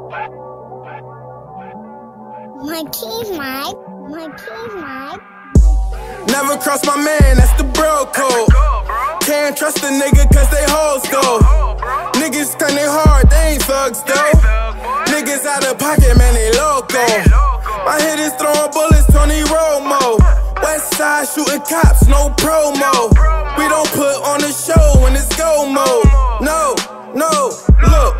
My keys, Mike. My keys, Mike. Never cross my man, that's the bro code. Can't trust a nigga cause they hoes though. Niggas kinda hard, they ain't thugs though. Niggas out of pocket, man, they loco. My hit is throwing bullets, Tony Romo. West side shooting cops, no promo. We don't put on the show when it's go mode. No, look.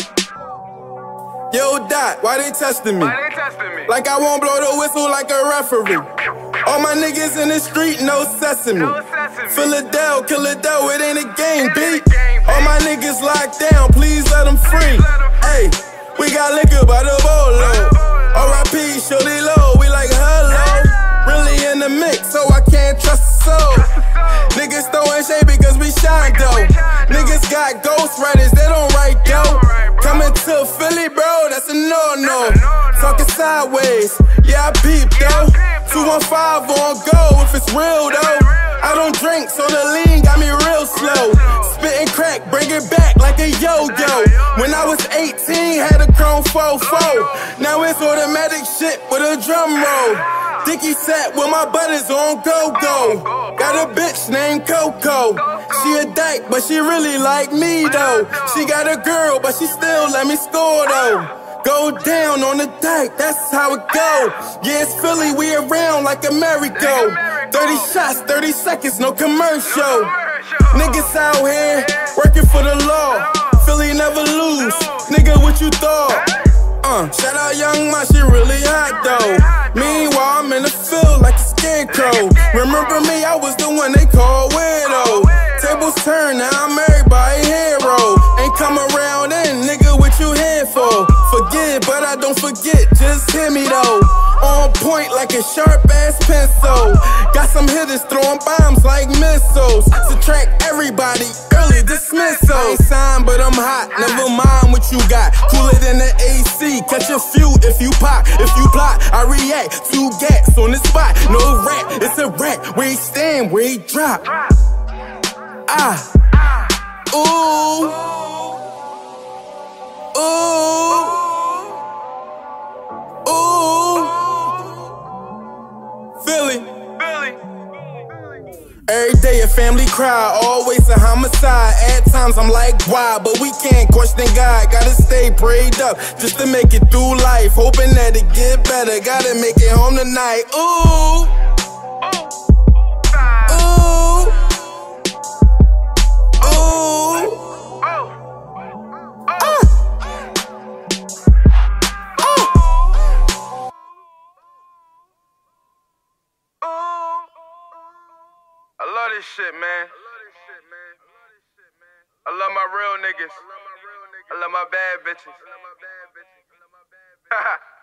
Yo, Dot, why they testing me? Like I won't blow the whistle like a referee. All my niggas in the street, no sesame. Philadelphia, Philadelphia, it ain't a game, B. All my niggas locked down, please let them free. Hey, we got liquor by the bolo. R.I.P. Shorty Low, we like hello. Really in the mix, so I can't trust a soul. Niggas throwing shade because we shine though. Niggas got ghost writers, they don't write dough. Coming to Philly, bro, that's a no-no. Talking sideways, yeah, I peep though. 215 on go if it's real though. I don't drink, so the lean got me real slow. Spitting crack, bring it back like a yo-yo. When I was 18, had a chrome 4-4. Now it's automatic shit with a drum roll. Dicky set with my butters on go-go. Got a bitch named Coco. She a dyke, but she really like me though. She got a girl, but she still let me score though. Go down on the dike, that's how it go. Yeah, it's Philly, we around like a merry-go. 30 shots, 30 seconds, no commercial. Niggas out here, working for the law. Philly never lose, nigga, what you thought? Shout out Young Ma, she really hot though. Meanwhile, I'm in the field like a scarecrow. Remember me, I was the one they called weirdo. Tables turn, now I'm everybody's hero. Ain't come around in, nigga, what you here for? Forget, but I don't forget, just hear me though. On point like a sharp ass pencil. Got some hitters throwing bombs like missiles. Subtract everybody, early dismissal. I ain't signed, but I'm hot, never mind what you got. Cooler than the AC, catch a few if you pop. If you plot, I react, 2 gats on the spot. No rap, it's a rap, where he stand, where he drop. Ooh, Philly. Every day a family cry, always a homicide. At times I'm like, why? But we can't question God. Gotta stay prayed up just to make it through life. Hoping that it get better, gotta make it home tonight. Ooh. I love this shit, man. I love my real niggas. I love my bad bitches.